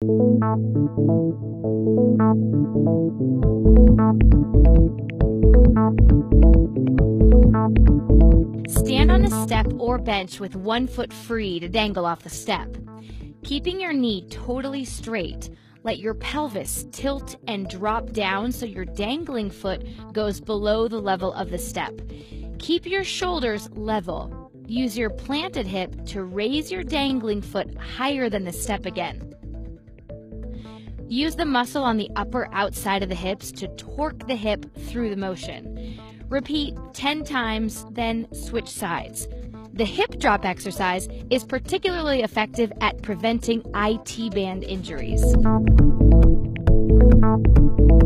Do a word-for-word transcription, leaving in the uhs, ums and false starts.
Stand on a step or bench with one foot free to dangle off the step. Keeping your knee totally straight, let your pelvis tilt and drop down so your dangling foot goes below the level of the step. Keep your shoulders level. Use your planted hip to raise your dangling foot higher than the step again. Use the muscle on the upper outside of the hips to torque the hip through the motion. Repeat ten times, then switch sides. The hip drop exercise is particularly effective at preventing I T band injuries.